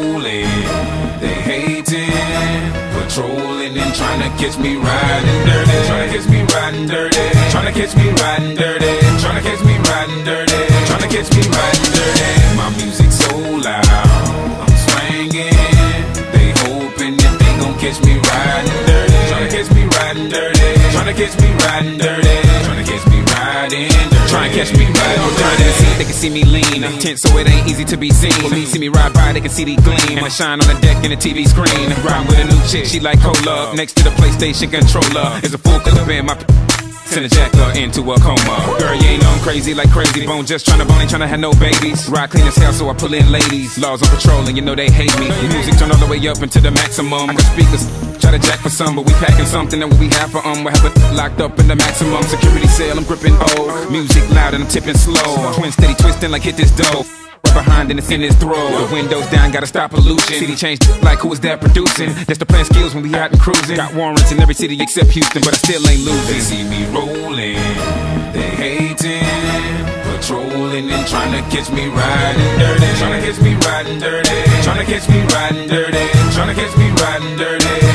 rolling, they hating, patrolling and trying to catch me riding dirty. Trying to catch me riding dirty. Trying to catch me riding dirty. Trying to catch me riding dirty. Trying to catch me riding dirty. My music so loud, I'm swinging. They hoping that they gon' catch me riding dirty. Trying to catch me riding dirty. Trying to catch me riding dirty. Trying to catch me riding dirty. Trying to catch me riding dirty. They can see me lean, tense so it ain't easy to be seen. When they see me ride by, they can see the gleam. And I shine on the deck in the TV screen. Riding with a new chick, she like cola. Next to the PlayStation controller is a full clip in my send a jacker into a coma. Girl, you ain't known crazy like Crazy Bone. Just tryna bone, ain't tryna have no babies. Ride clean as hell, so I pull in ladies. Laws on patrol, and you know they hate me. Music turn all the way up into the maximum. I got speakers, try to jack for some, but we packing something that we have for we have it locked up in the maximum security cell. I'm gripping old music loud and I'm tipping slow. Twin steady twisting like hit this dough. Right behind and it's in his throat. The windows down, gotta stop pollution. City changed like who is that producing? That's the plan skills when we out and cruising. Got warrants in every city except Houston, but I still ain't losing. They see me rolling, they hating, patrolling and trying to catch me riding dirty. Trying to catch me riding dirty. Trying to catch me riding dirty. Trying to catch me riding dirty.